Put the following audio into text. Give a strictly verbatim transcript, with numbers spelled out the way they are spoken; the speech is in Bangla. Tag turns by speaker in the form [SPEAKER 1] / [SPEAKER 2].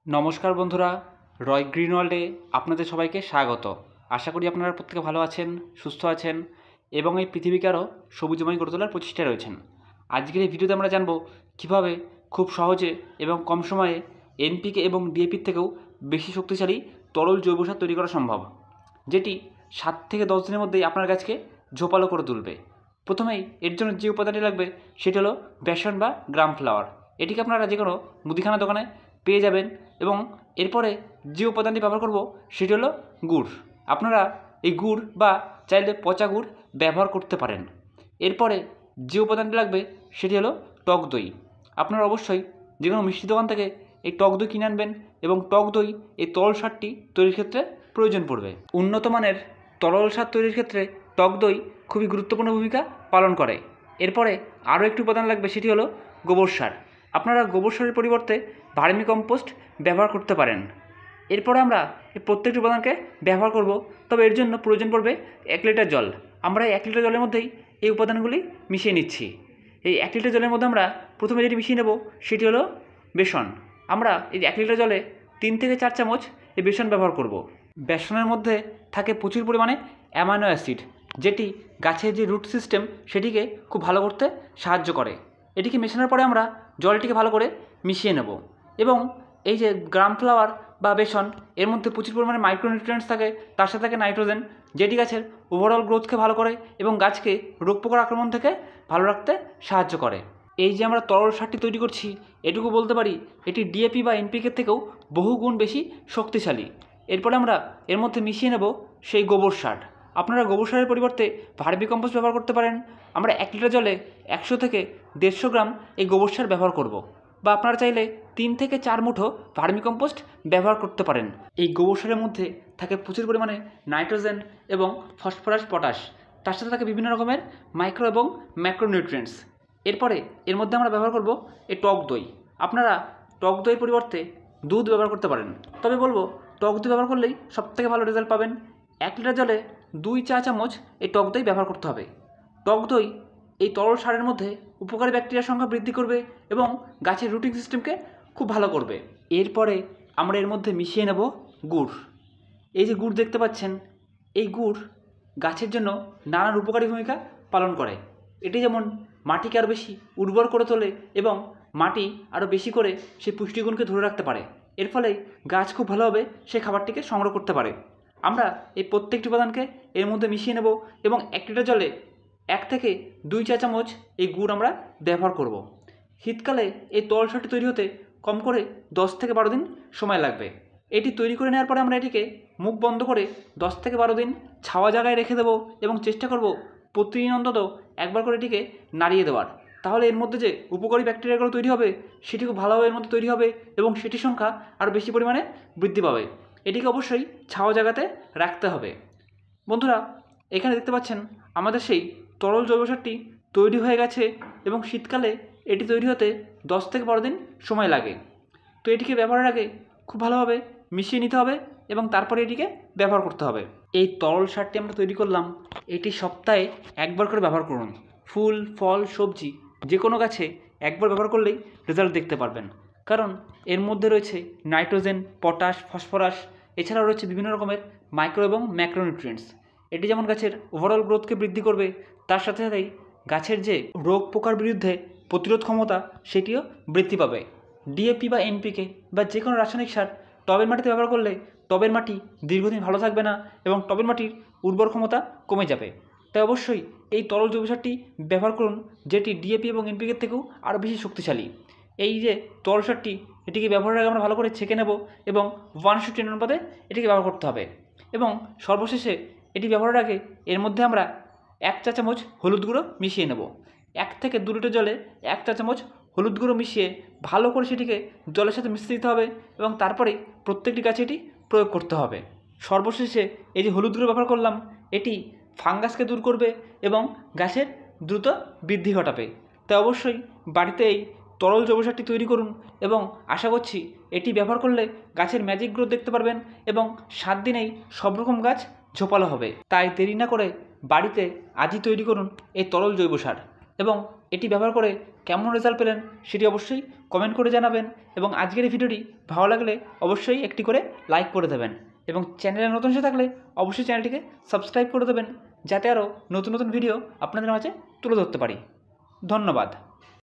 [SPEAKER 1] নমস্কার বন্ধুরা, রয় গ্রিন ওয়ার্ল্ডে আপনাদের সবাইকে স্বাগত। আশা করি আপনারা প্রত্যেকে ভালো আছেন, সুস্থ আছেন এবং এই পৃথিবীকে আরও সবুজময় করে তোলার প্রচেষ্টায় রয়েছেন। আজকের এই ভিডিওতে আমরা জানব কীভাবে খুব সহজে এবং কম সময়ে এনপিকে এবং ডিএপির থেকেও বেশি শক্তিশালী তরল জৈব সার তৈরি করা সম্ভব, যেটি সাত থেকে দশ দিনের মধ্যেই আপনার গাছকে ঝোপালো করে তুলবে। প্রথমেই এর জন্য যে উপাদানটি লাগবে সেটি হলো বেসন বা গ্রাম ফ্লাওয়ার। এটিকে আপনারা যে কোনো মুদিখানা দোকানে পেয়ে যাবেন এবং এরপরে যে উপাদানটি ব্যবহার করব সেটি হলো গুড়। আপনারা এই গুড় বা চাইলে পচা গুড় ব্যবহার করতে পারেন। এরপরে যে উপাদানটি লাগবে সেটি হলো টক দই। আপনারা অবশ্যই যে কোনো মিষ্টি দোকান থেকে এই টক দই কিনে আনবেন এবং টক দই এই তরল সারটি তৈরির ক্ষেত্রে প্রয়োজন পড়বে। উন্নত মানের তরল সার তৈরির ক্ষেত্রে টক দই খুবই গুরুত্বপূর্ণ ভূমিকা পালন করে। এরপরে আরও একটি উপাদান লাগবে, সেটি হলো গোবর সার। আপনারা গোবর সারের পরিবর্তে ভার্মি কম্পোস্ট ব্যবহার করতে পারেন। এরপরে আমরা এই প্রত্যেকটি উপাদানকে ব্যবহার করব, তবে এর জন্য প্রয়োজন পড়বে এক লিটার জল। আমরা এক লিটার জলের মধ্যেই এই উপাদানগুলি মিশিয়ে নিচ্ছি। এই এক লিটার জলের মধ্যে আমরা প্রথমে যেটি মিশিয়ে নেব সেটি হলো বেসন। আমরা এই এক লিটার জলে তিন থেকে চার চামচ এই বেসন ব্যবহার করব। বেসনের মধ্যে থাকে প্রচুর পরিমাণে অ্যামাইনো অ্যাসিড, যেটি গাছের যে রুট সিস্টেম সেটিকে খুব ভালো করতে সাহায্য করে। এটিকে মেশানোর পরে আমরা জলটিকে ভালো করে মিশিয়ে নেব এবং এই যে গ্রাম ফ্লাওয়ার বা বেসন, এর মধ্যে প্রচুর পরিমাণে মাইক্রোনিউট্রিয়েন্টস থাকে, তার সাথে থাকে নাইট্রোজেন, যেটি গাছের ওভারঅল গ্রোথকে ভালো করে এবং গাছকে রোগ পোকার আক্রমণ থেকে ভালো রাখতে সাহায্য করে। এই যে আমরা তরল সারটি তৈরি করছি, এটুকু বলতে পারি এটি ডিএপি বা এনপিকে থেকেও বহু গুণ বেশি শক্তিশালী। এরপরে আমরা এর মধ্যে মিশিয়ে নেব সেই গোবর সার। আপনারা গোবর সারের পরিবর্তে ভার্মি কম্পোস্ট ব্যবহার করতে পারেন। আমরা এক লিটার জলে একশো থেকে দেড়শো গ্রাম এই গোবর সার ব্যবহার করব, বা আপনারা চাইলে তিন থেকে চার মুঠো ভার্মি কম্পোস্ট ব্যবহার করতে পারেন। এই গোবর সারের মধ্যে থাকে প্রচুর পরিমাণে নাইট্রোজেন এবং ফসফরাস, পটাশ, তার সাথে থাকে বিভিন্ন রকমের মাইক্রো এবং ম্যাক্রোনিউট্রিয়েন্টস। এরপরে এর মধ্যে আমরা ব্যবহার করব এই টক দই। আপনারা টক দইয়ের পরিবর্তে দুধ ব্যবহার করতে পারেন, তবে বলবো টক দই ব্যবহার করলেই সবথেকে ভালো রেজাল্ট পাবেন। এক লিটার জলে দুই চা চামচ এই টক দই ব্যবহার করতে হবে। টক দই এই তরল সারের মধ্যে উপকারী ব্যাকটেরিয়ার সংখ্যা বৃদ্ধি করবে এবং গাছের রুটিং সিস্টেমকে খুব ভালো করবে। এরপরে আমরা এর মধ্যে মিশিয়ে নেব গুড়। এই যে গুড় দেখতে পাচ্ছেন, এই গুড় গাছের জন্য নানান উপকারী ভূমিকা পালন করে। এটি যেমন মাটিকে আরও বেশি উর্বর করে তোলে এবং মাটি আরও বেশি করে সেই পুষ্টিগুণকে ধরে রাখতে পারে। এর ফলে গাছ খুব ভালোভাবে সেই খাবারটিকে সংগ্রহ করতে পারে। আমরা এই প্রত্যেকটি উপাদানকে এর মধ্যে মিশিয়ে নেব এবং এক লিটার জলে এক থেকে দুই চা চামচ এই গুড় আমরা ব্যবহার করব। শীতকালে এই তরল সারটি তৈরি হতে কম করে দশ থেকে বারো দিন সময় লাগবে। এটি তৈরি করে নেওয়ার পরে আমরা এটিকে মুখ বন্ধ করে দশ থেকে বারো দিন ছাওয়া জায়গায় রেখে দেবো এবং চেষ্টা করব প্রতিদিন অন্তত একবার করে এটিকে নাড়িয়ে দেওয়ার। তাহলে এর মধ্যে যে উপকারী ব্যাকটেরিয়াগুলো তৈরি হবে সেটি খুব ভালোভাবে এর মধ্যে তৈরি হবে এবং সেটির সংখ্যা আরও বেশি পরিমাণে বৃদ্ধি পাবে। এটিকে অবশ্যই ছাওয়া জায়গাতে রাখতে হবে। বন্ধুরা, এখানে দেখতে পাচ্ছেন আমাদের সেই তরল জৈব সারটি তৈরি হয়ে গেছে এবং শীতকালে এটি তৈরি হতে দশ থেকে বারো দিন সময় লাগে। তো এটিকে ব্যবহারের আগে খুব ভালোভাবে মিশিয়ে নিতে হবে এবং তারপরে এটিকে ব্যবহার করতে হবে। এই তরল সারটি আমরা তৈরি করলাম, এটি সপ্তাহে একবার করে ব্যবহার করুন। ফুল, ফল, সবজি যে কোনো গাছে একবার ব্যবহার করলেই রেজাল্ট দেখতে পারবেন, কারণ এর মধ্যে রয়েছে নাইট্রোজেন, পটাশ, ফসফরাস, এছাড়াও রয়েছে বিভিন্ন রকমের মাইক্রো এবং ম্যাক্রোনিউট্রিয়েন্টস। এটি যেমন গাছের ওভারঅল গ্রোথকে বৃদ্ধি করবে, তার সাথে সাথেই গাছের যে রোগ পোকার বিরুদ্ধে প্রতিরোধ ক্ষমতা সেটিও বৃদ্ধি পাবে। ডিএপি বা এনপিকে বা যে কোনো রাসায়নিক সার টবের মাটিতে ব্যবহার করলে টবের মাটি দীর্ঘদিন ভালো থাকবে না এবং টবের মাটির উর্বর ক্ষমতা কমে যাবে। তাই অবশ্যই এই তরল জৈব সারটি ব্যবহার করুন, যেটি ডিএপি এবং এনপিকের থেকেও আরও বেশি শক্তিশালী। এই যে তরল সারটি, এটিকে ব্যবহারের আগে আমরা ভালো করে ছেঁকে নেব এবং ওয়ান ইস টু টেন অনুপাতে এটিকে ব্যবহার করতে হবে। এবং সর্বশেষে এটি ব্যবহারের আগে এর মধ্যে আমরা এক চা চামচ হলুদ গুঁড়ো মিশিয়ে নেব। এক থেকে দু লিটার জলে এক চা চামচ হলুদ গুঁড়ো মিশিয়ে ভালো করে সেটিকে জলের সাথে মিশিয়ে দিতে হবে এবং তারপরেই প্রত্যেকটি গাছে এটি প্রয়োগ করতে হবে। সর্বশেষে এই যে হলুদ গুঁড়ো ব্যবহার করলাম, এটি ফাঙ্গাসকে দূর করবে এবং গাছের দ্রুত বৃদ্ধি ঘটাবে। তাই অবশ্যই বাড়িতে এই তরল জৈব সারটি তৈরি করুন এবং আশা করছি এটি ব্যবহার করলে গাছের ম্যাজিক গ্রোথ দেখতে পারবেন এবং সাত দিনেই সব রকম গাছ ঝোপালো হবে। তাই দেরি না করে বাড়িতে আজই তৈরি করুন এই তরল জৈব সার এবং এটি ব্যবহার করে কেমন রেজাল্ট পেলেন সেটি অবশ্যই কমেন্ট করে জানাবেন এবং আজকের এই ভিডিওটি ভালো লাগলে অবশ্যই একটি করে লাইক করে দেবেন এবং চ্যানেলে নতুন এসে থাকলে অবশ্যই চ্যানেলটিকে সাবস্ক্রাইব করে দেবেন যাতে আরও নতুন নতুন ভিডিও আপনাদের মাঝে তুলে ধরতে পারি। ধন্যবাদ।